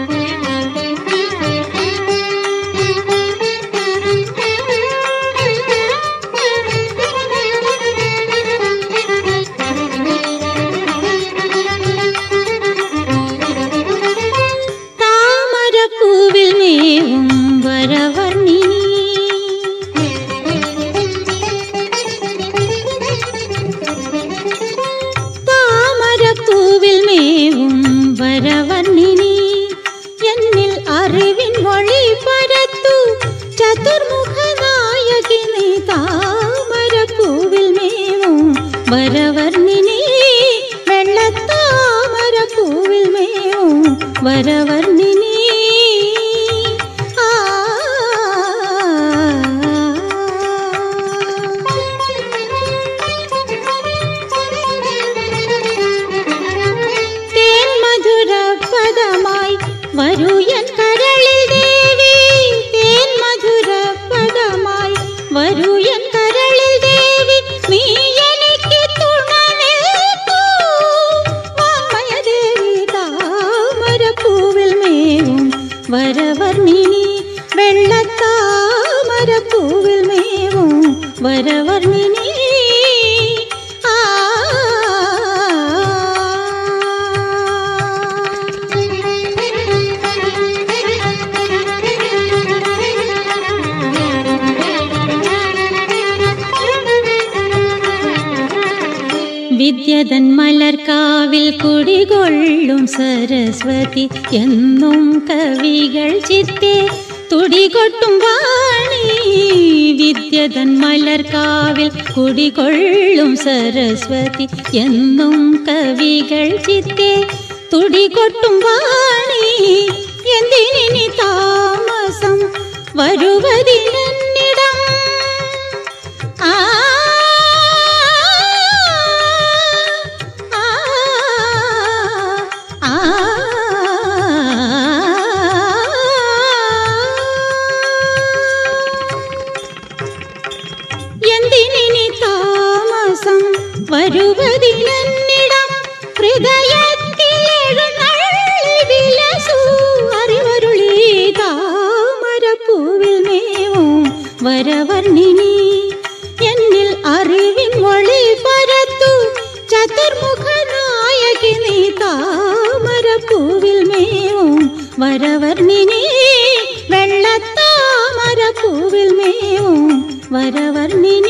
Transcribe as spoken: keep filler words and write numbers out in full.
വരവർണിനി വെള്ളത്താമരപ്പൂവിൽ മേവും വരവർണിനി തേൻ മധുര പദമായി വരൂ എൻ കരളിൽ ദേവി, തേൻ മധുര പദമായി വരൂ എൻ കരളിൽ ദേവി, നീ എനിക്ക് തുണ നിൽക്കൂ വാമയ ദേവി. താമരപ്പൂവിൽ മേവും വരവർണിനി വെള്ളത്താമരപ്പൂവിൽ മേവും വരവർണിനി. വിദ്യതൻ മലർക്കാവിൽ കുടികൊള്ളും സരസ്വതി, എന്നും കവികൾ ചിത്തെ തുടികൊട്ടും വാണി. വിദ്യതൻ മലർക്കാവിൽ കുടികൊള്ളും സരസ്വതി, എന്നും കവികൾ ചിത്തെ തുടികൊട്ടും വാണി. എന്തിനി താമസം വരുവതിനെന്നിടം ആ വരുവതിനെന്നിടം ഹൃദയത്തിലെഴുന്നള്ളിവിലസൂ അറിവരുളി. താമരപ്പൂവിൽ മേവും വരവർണിനി, എന്നിൽ അറിവിൻ ഒളി പരത്തു ചതുർമുഖ നായകി നീ. താമരപ്പൂവിൽ മേവും വരവർണിനി വെള്ളത്താമരപ്പൂവിൽ മേവും വരവർണിനി.